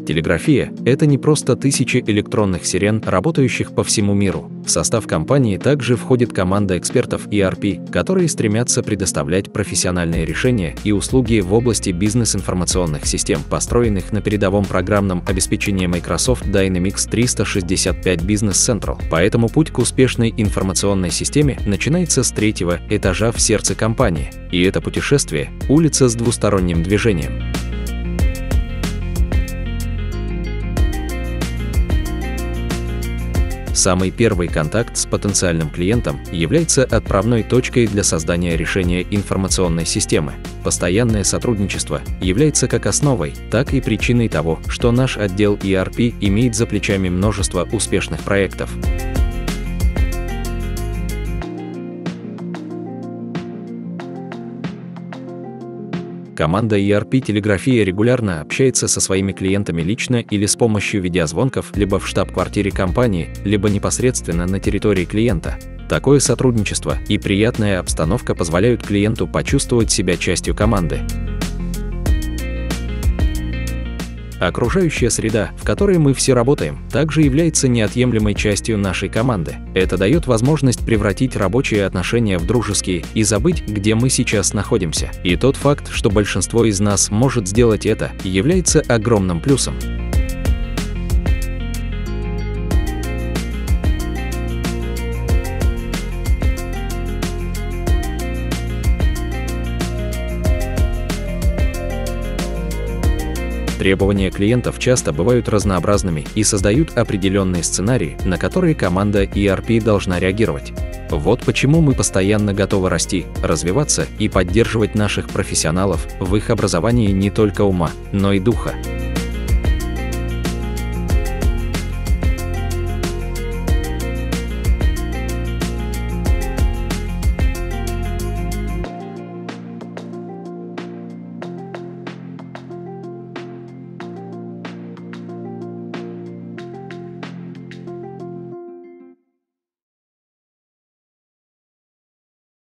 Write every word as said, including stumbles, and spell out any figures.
Телеграфия – это не просто тысячи электронных сирен, работающих по всему миру. В состав компании также входит команда экспертов и ар пи, которые стремятся предоставлять профессиональные решения и услуги в области бизнес-информационных систем, построенных на передовом программном обеспечении Microsoft Dynamics триста шестьдесят пять Business Central. Поэтому путь к успешной информационной системе начинается с третьего этажа в сердце компании. И это путешествие – улица с двусторонним движением. Самый первый контакт с потенциальным клиентом является отправной точкой для создания решения информационной системы. Постоянное сотрудничество является как основой, так и причиной того, что наш отдел и ар пи имеет за плечами множество успешных проектов. Команда и ар пи «Телеграфия» регулярно общается со своими клиентами лично или с помощью видеозвонков либо в штаб-квартире компании, либо непосредственно на территории клиента. Такое сотрудничество и приятная обстановка позволяют клиенту почувствовать себя частью команды. Окружающая среда, в которой мы все работаем, также является неотъемлемой частью нашей команды. Это дает возможность превратить рабочие отношения в дружеские и забыть, где мы сейчас находимся. И тот факт, что большинство из нас может сделать это, является огромным плюсом. Требования клиентов часто бывают разнообразными и создают определенные сценарии, на которые команда и ар пи должна реагировать. Вот почему мы постоянно готовы расти, развиваться и поддерживать наших профессионалов в их образовании не только ума, но и духа.